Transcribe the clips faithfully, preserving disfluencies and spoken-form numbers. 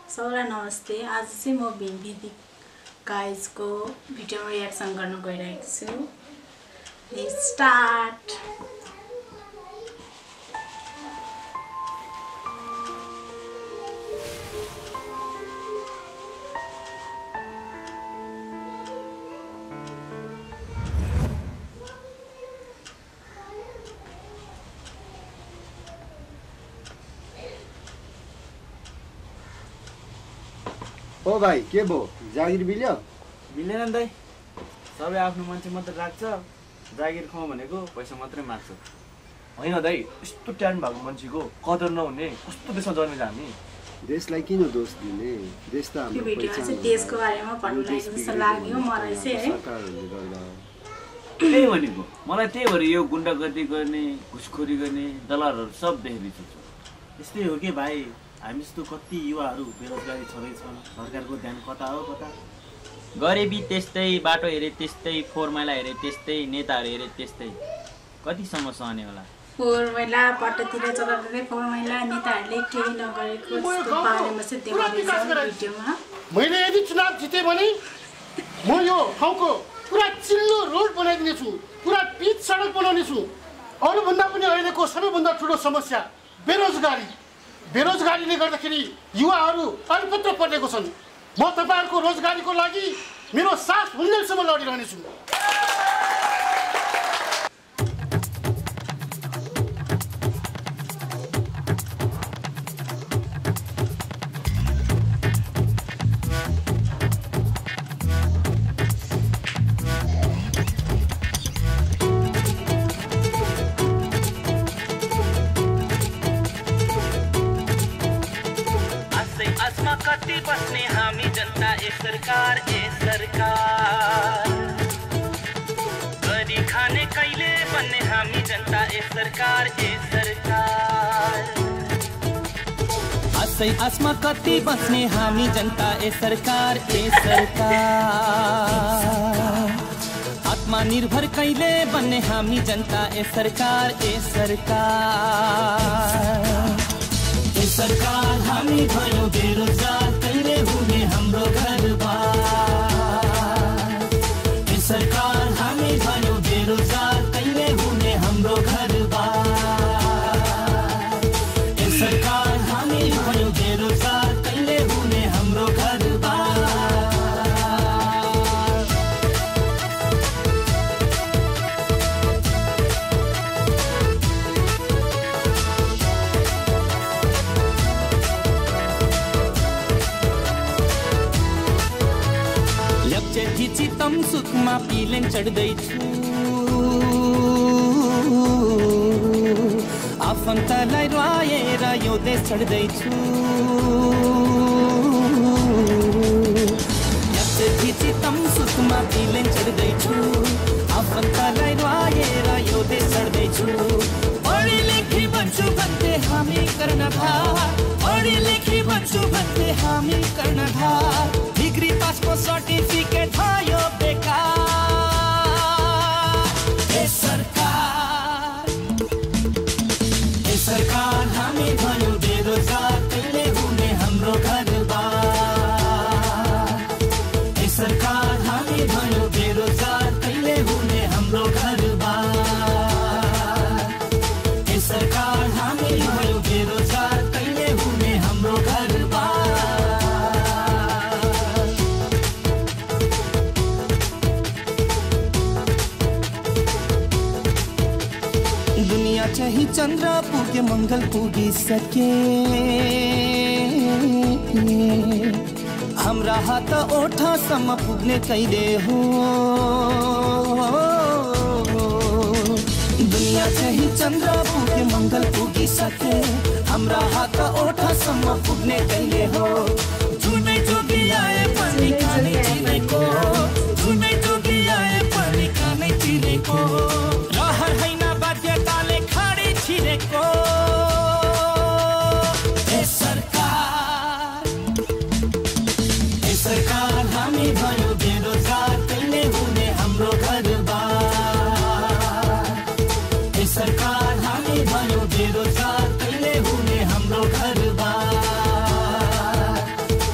सबैलाई नमस्ते। आज चाहिँ म भिन्डी गाइजको भिडियोमा रियाक्सन गर्न गइरहेको छु। Let's start. ओ भाइ के भो जागिर बिल्यो? मिलेन नि दाइ, सबै आफ्नो मान्छे मात्र राख्छ। जागिर खाउँ भनेको पैसा मात्रै माग्छ। होइन दाइ, यस्तो ट्यालेन्ट भएको मान्छेको कदर नहुने कस्तो देशमा जन्मेछ हामी? देशलाई किन दोष दिने? देश त हाम्रो पहिचान हो। देशको बारेमा भन्नु लागेको जस्तो लाग्यो मलाई चाहिँ है। सरकारहरूले गर्दा त्यही भनेको, मलाई त्यही भएर यो गुण्डागर्दी गर्ने, घुसखोरी गर्ने दलालहरू सब देखेर छ। यस्तै हो कि भाइ, हामी जस्तो कति युवाहरू बेरोजगारी छँदैछन्। सरकारको ध्यान कता हो कता। गरिबी त्यस्तै, बाटो हेरे त्यस्तै, फोहोर मैला हेरे त्यस्तै, नेताहरू हेरे त्यस्तै, कतिसम्म सहने होला? फोहोर मैला बाटोतिर चलाउँदै फोहोर मैला नेताहरूले केही नगरेको जस्तो बारेमा चाहिँ देखाउँदैछ भिडियोमा। मैले यदि चुनाव जितेँ भने म यो ठाउँको पुरा चिल्लो रोड बनाइदिनेछु, पुरा पिच सडक बनाउनेछु। अरूभन्दा पनि अहिलेको सबैभन्दा ठुलो समस्या बेरोजगारी। बेरोजगारीले गर्दाखेरि युवाहरू अल्पत्र परेको छन्। म तपाईँहरूको रोजगारीको लागि मेरो सास हुन्जेलसम्म लडिरहनेछु। कति बस्ने हामी जनता ए सरकार ए सरकार, गरी खाने कहिले बन्ने हामी जनता ए सरकार ए सरकार। आसै आसमा कति बस्ने हामी जनता ए सरकार ए सरकार, आत्मनिर्भर कहिले बन्ने हामी जनता ए सरकार ए सरकार। ए सरकार हामी भयो बेरोजगार, कहिले हुने हाम्रो घरबार। ए सरकार हामी भयो बेरोजगार, कहिले हुने हाम्रो घरबार। ए सरकार हामी भयो बेरोजगार, कहिले हुने हाम्रो घरबार। चितम सुखमा पिलेन चढ्दैछु, आफन्तलाई रुवाएर यो देश छोड्दैछु। चितम सुखमा पिलेन चढ्दैछु, आफन्तलाई रुवाएर यो देश छोड्दैछु। पढी लेखी बन्छु भन्थे हामी कर्णधार, पढी लेखी बन्छु भन्थे हामी कर्णधार। डिग्री पासको सर्टिफिकेट भयो बेकार। ए सरकार ए सरकार हामी भयो बेरोजगार, कहिले हुने हाम्रो घरबार। ए सरकार हामी भयो बेरोजगार, कहिले हुने हाम्रो घरबार। ए सरकार हामी भयो बेरोजगार, कहिले हुने हाम्रो घरबार। दुनिया चाहिँ चन्द्र पुग्यो, मङ्गल पुगिसके, हाम्रा हात ओठसम्म पुग्ने कहिले हो। दुनिया चाहिँ चन्द्र पुग्यो, मङ्गल पुगिसके, हाम्रा हात ओठसम्म पुग्ने कहिले हो। जुनै जोगी आए पनि खानै चिनेको, जुनै जोगी आए पनि खानै चिनेको। रहर होइन बाध्यताले खाडी छिरेको। ए सरकार ए सरकार हामी भयो बेरोजगार, कहिले हुने हाम्रो घरबार। ए सरकार हामी भयो बेरोजगार, कहिले हुने हाम्रो घरबार।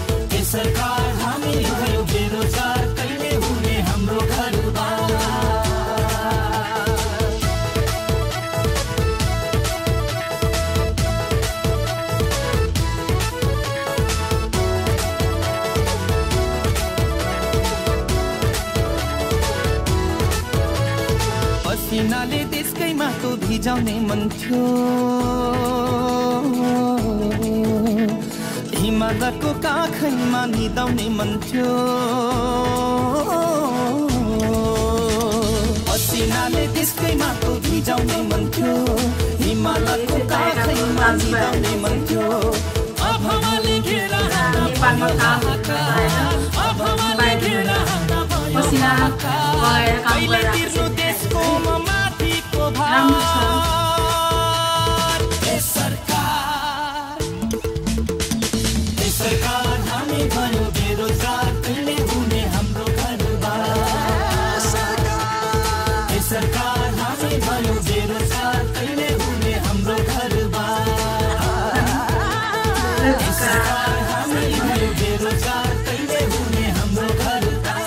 भिजाउने मन थियो हिमालको काखैमा निदाउने मन थियो पसिनाले त्यसकै माटो भिजाउने मन थियो हिमालको काखैमा निदाउने मन थियो अभावले घेरा नेपालमा काम अभावले घेरा पसिना बगाएर काम गरिरहेको छ देशको माथिको राम्रो छ भार सरकार सरकार हामी भयो बेरोजगार कहिले हुने हाम्रो घरबार सरकार हामी भयो बेरोजगार कहिले हुने हाम्रो घरबार सरकार हामी भयो बेरोजगार कहिले हुने हाम्रो घरबार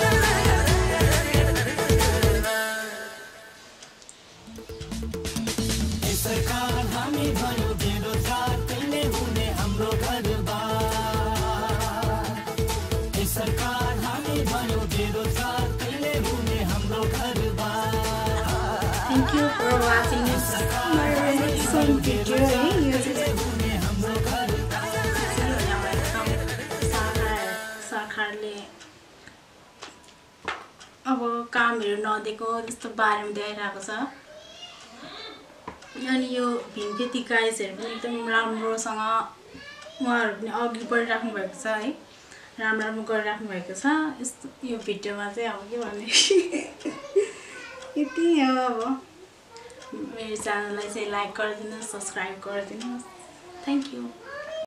सरकार हामी भयो बेरोजगार कहिले हुने हाम्रो घरबार सरकार हामी भयो बेरोजगार कहिले हुने हाम्रो घरबार Thank you for watching this my song video. सरकारले अब कामहरू नदिएको त्यस्तो बारेमा देखाइरहेको छ अनि यो भीमपेती गाइजहरू पनि एकदम राम्रोसँग उहाँहरू पनि अघि बढिराख्नु भएको छ है राम्रो राम्रो गरिराख्नु भएको छ यस्तो यो भिडियोमा चाहिँ अब के भन्ने यति हो अब मेरो च्यानललाई चाहिँ लाइक गरिदिनुहोस् सब्सक्राइब गरिदिनुहोस् थ्याङ्क यू